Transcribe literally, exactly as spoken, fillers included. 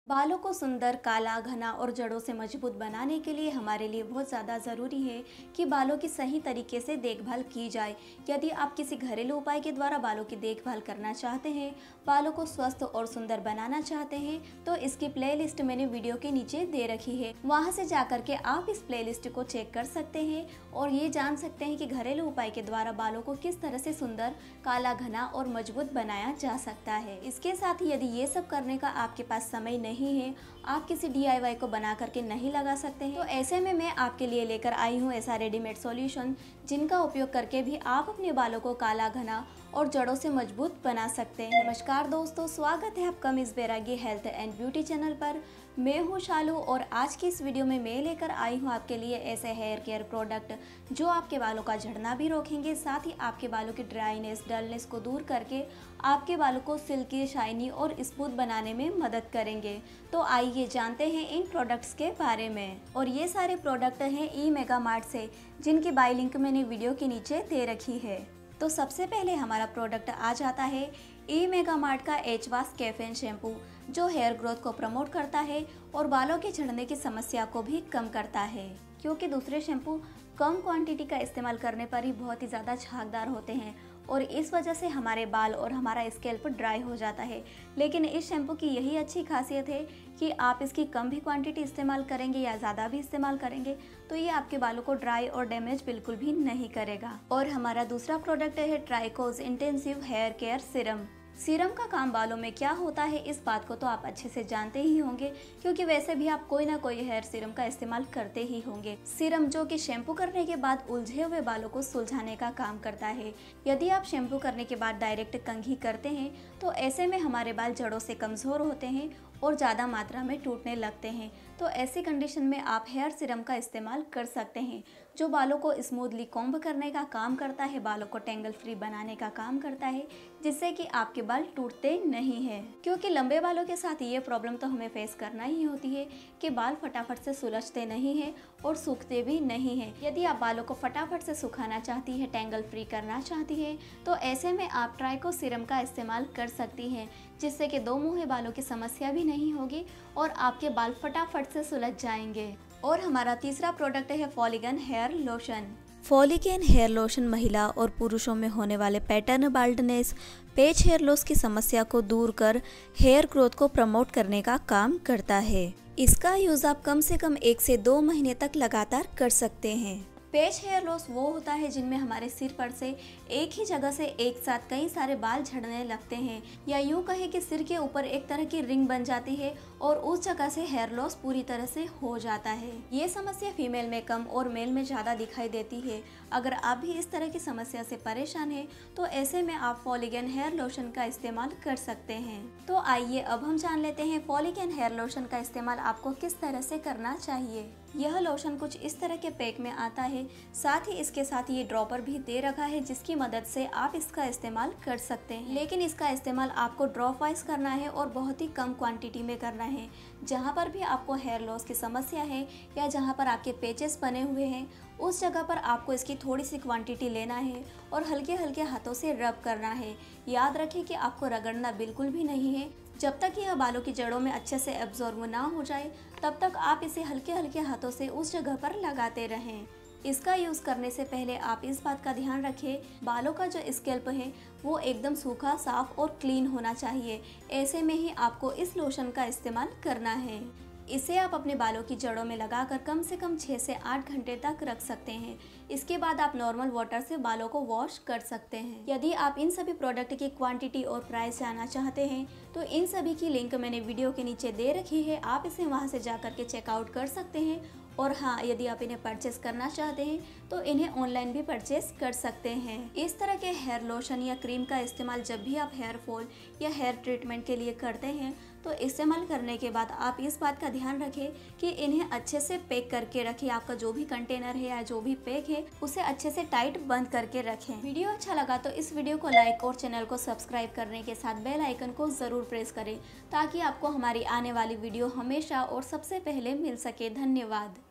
बालों को सुंदर, काला, घना और जड़ों से मजबूत बनाने के लिए हमारे लिए बहुत ज़्यादा ज़रूरी है कि बालों की सही तरीके से देखभाल की जाए। यदि आप किसी घरेलू उपाय के द्वारा बालों की देखभाल करना चाहते हैं, बालों को स्वस्थ और सुंदर बनाना चाहते हैं, तो इसकी प्लेलिस्ट मैंने वीडियो के नीचे दे रखी है। वहां से जाकर के आप इस प्लेलिस्ट को चेक कर सकते हैं और ये जान सकते हैं कि घरेलू उपाय के द्वारा बालों को किस तरह से सुंदर, काला, घना और मजबूत बनाया जा सकता है। इसके साथ ही यदि ये सब करने का आपके पास समय नहीं है, आप किसी डी आई वाई को बना करके नहीं लगा सकते हैं, तो ऐसे में मैं आपके लिए लेकर आई हूँ ऐसा रेडीमेड सॉल्यूशन जिनका उपयोग करके भी आप अपने बालों को काला, घना और जड़ों से मजबूत बना सकते हैं। नमस्कार दोस्तों, स्वागत है आपका miss Bairagi health and beauty channel पर। मैं हूँ शालू और आज की इस वीडियो में मैं लेकर आई हूँ आपके लिए ऐसे हेयर केयर प्रोडक्ट जो आपके बालों का झड़ना भी रोकेंगे, साथ ही आपके बालों की ड्राइनेस, डलनेस को दूर करके आपके बालों को सिल्की, शाइनी और स्मूथ बनाने में मदद करेंगे। तो आइए जानते हैं इन प्रोडक्ट्स के बारे में। और ये सारे प्रोडक्ट हैं ई मेगा मार्ट से, जिनकी बाय लिंक मैंने वीडियो के नीचे दे रखी है। तो सबसे पहले हमारा प्रोडक्ट आ जाता है ई मेगा मार्ट का एच वाश कैफेन शैम्पू, जो हेयर ग्रोथ को प्रमोट करता है और बालों के झड़ने की समस्या को भी कम करता है। क्योंकि दूसरे शैम्पू कम क्वांटिटी का इस्तेमाल करने पर ही बहुत ही ज़्यादा झागदार होते हैं और इस वजह से हमारे बाल और हमारा स्कैल्प ड्राई हो जाता है। लेकिन इस शैम्पू की यही अच्छी खासियत है कि आप इसकी कम भी क्वांटिटी इस्तेमाल करेंगे या ज़्यादा भी इस्तेमाल करेंगे तो ये आपके बालों को ड्राई और डैमेज बिल्कुल भी नहीं करेगा। और हमारा दूसरा प्रोडक्ट है Tricoz intensive hair care serum. Serum का काम बालों में क्या होता है, इस बात को तो आप अच्छे से जानते ही होंगे, क्योंकि वैसे भी आप कोई ना कोई हेयर सीरम का इस्तेमाल करते ही होंगे। सीरम जो कि शैम्पू करने के बाद उलझे हुए बालों को सुलझाने का काम करता है। यदि आप शैम्पू करने के बाद डायरेक्ट कंघी करते हैं तो ऐसे में हमारे बाल जड़ों से कमज़ोर होते हैं और ज़्यादा मात्रा में टूटने लगते हैं। तो ऐसी कंडीशन में आप हेयर सीरम का इस्तेमाल कर सकते हैं, जो बालों को स्मूथली कॉम्ब करने का काम करता है, बालों को टेंगल फ्री बनाने का काम करता है, जिससे कि आपके बाल टूटते नहीं हैं। क्योंकि लंबे बालों के साथ ये प्रॉब्लम तो हमें फेस करना ही होती है कि बाल फटाफट से सुलझते नहीं हैं और सूखते भी नहीं हैं। यदि आप बालों को फटाफट से सुखाना चाहती है, टेंगल फ्री करना चाहती है, तो ऐसे में आप ट्राइको सीरम का इस्तेमाल कर सकती हैं, जिससे कि दो मुँहे बालों की समस्या भी नहीं होगी और आपके बाल फटाफट से सुलझ जाएंगे। और हमारा तीसरा प्रोडक्ट है Foligain hair lotion. Foligain hair lotion महिला और पुरुषों में होने वाले pattern baldness, patch hair loss की समस्या को दूर कर हेयर ग्रोथ को प्रमोट करने का काम करता है। इसका यूज आप कम से कम एक से दो महीने तक लगातार कर सकते हैं। पेच हेयर लॉस वो होता है जिनमें हमारे सिर पर से एक ही जगह से एक साथ कई सारे बाल झड़ने लगते हैं, या यूं कहे कि सिर के ऊपर एक तरह की रिंग बन जाती है और उस जगह से हेयर लॉस पूरी तरह से हो जाता है। ये समस्या फीमेल में कम और मेल में ज़्यादा दिखाई देती है। अगर आप भी इस तरह की समस्या से परेशान हैं तो ऐसे में आप फॉलीगन हेयर लोशन का इस्तेमाल कर सकते हैं। तो आइए अब हम जान लेते हैं फॉलीगन हेयर लोशन का इस्तेमाल आपको किस तरह से करना चाहिए। यह लोशन कुछ इस तरह के पैक में आता है, साथ ही इसके साथ ये ड्रॉपर भी दे रखा है जिसकी मदद से आप इसका इस्तेमाल कर सकते हैं। लेकिन इसका इस्तेमाल आपको ड्रॉप वाइज करना है और बहुत ही कम क्वांटिटी में करना है। जहाँ पर भी आपको हेयर लॉस की समस्या है या जहाँ पर आपके पेचेस बने हुए हैं, उस जगह पर आपको इसकी थोड़ी सी क्वांटिटी लेना है और हल्के हल्के हाथों से रब करना है। याद रखें कि आपको रगड़ना बिल्कुल भी नहीं है। जब तक यह बालों की जड़ों में अच्छे से एब्जॉर्ब ना हो जाए तब तक आप इसे हल्के हल्के हाथों से उस जगह पर लगाते रहें। इसका यूज़ करने से पहले आप इस बात का ध्यान रखें, बालों का जो स्कैल्प है वो एकदम सूखा, साफ और क्लीन होना चाहिए। ऐसे में ही आपको इस लोशन का इस्तेमाल करना है। इसे आप अपने बालों की जड़ों में लगाकर कम से कम छः से आठ घंटे तक रख सकते हैं। इसके बाद आप नॉर्मल वाटर से बालों को वॉश कर सकते हैं। यदि आप इन सभी प्रोडक्ट की क्वांटिटी और प्राइस जानना चाहते हैं तो इन सभी की लिंक मैंने वीडियो के नीचे दे रखी है, आप इसे वहां से जाकर के चेकआउट कर सकते हैं। और हाँ, यदि आप इन्हें परचेस करना चाहते हैं तो इन्हें ऑनलाइन भी परचेस कर सकते हैं। इस तरह के हेयर लोशन या क्रीम का इस्तेमाल जब भी आप हेयर फॉल या हेयर ट्रीटमेंट के लिए करते हैं तो इस्तेमाल करने के बाद आप इस बात का ध्यान रखें कि इन्हें अच्छे से पैक करके रखें। आपका जो भी कंटेनर है या जो भी पैक है उसे अच्छे से टाइट बंद करके रखें। वीडियो अच्छा लगा तो इस वीडियो को लाइक और चैनल को सब्सक्राइब करने के साथ बेल आइकन को ज़रूर प्रेस करें, ताकि आपको हमारी आने वाली वीडियो हमेशा और सबसे पहले मिल सके। धन्यवाद।